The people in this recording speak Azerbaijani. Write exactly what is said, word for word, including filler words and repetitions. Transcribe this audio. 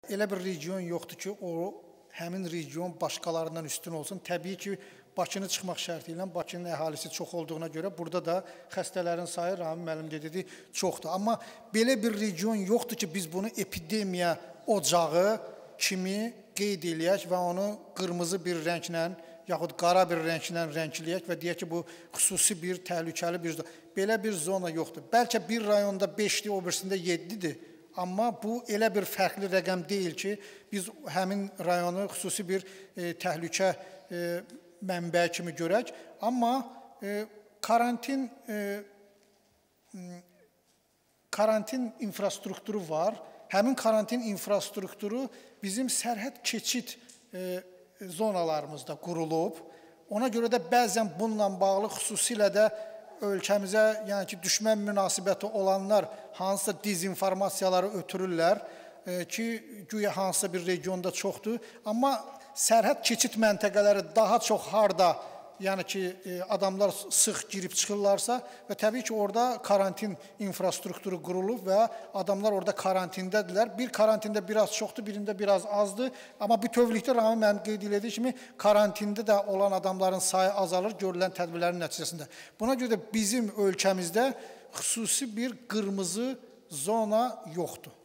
Elə bir region yoxdur ki, o həmin region başqalarından üstün olsun. Təbii ki, Bakını çıxmaq şərti ilə Bakının əhalisi çox olduğuna görə burada da xəstələrin sayı Ramin müəllim dedi çoxdur. Amma belə bir region yoxdur ki, biz bunu epidemiya ocağı kimi qeyd eləyək və onu qırmızı bir rənglə yaxud qara bir rənglə rəngləyək və deyək ki, bu xüsusi bir təhlükəli bir zona. Belə bir zona yoxdur. Bəlkə bir rayonda beşdir, o birisində yeddidir. Amma bu elə bir fərqli rəqəm deyil ki, biz həmin rayonu xüsusi bir e, təhlükə e, mənbəyi kimi görək. Amma e, karantin e, karantin infrastrukturu var. Həmin karantin infrastrukturu bizim sərhəd keçid e, zonalarımızda qurulub. Ona görə də bəzən bununla bağlı xüsusilə də ölkəmizə, yəni ki, düşmən münasibəti olanlar hansısa dezinformasiyaları ötürürlər e, ki, güya hansısa bir regionda çoxdur. Amma sərhəd keçid məntəqələri daha çox harda, yəni ki, e, adamlar sıx girib çıxırlarsa və təbii ki, orada karantin infrastrukturu qurulub və adamlar orada karantindədirlər. Bir karantində biraz çoxdur, birində biraz azdır. Amma bütövlükdə Ramin müəllim qeyd elədiyi kimi karantində də olan adamların sayı azalır görülən tədbirlərin nəticəsində. Buna görə də bizim ölkəmizdə xüsusi bir qırmızı zona yoxdur.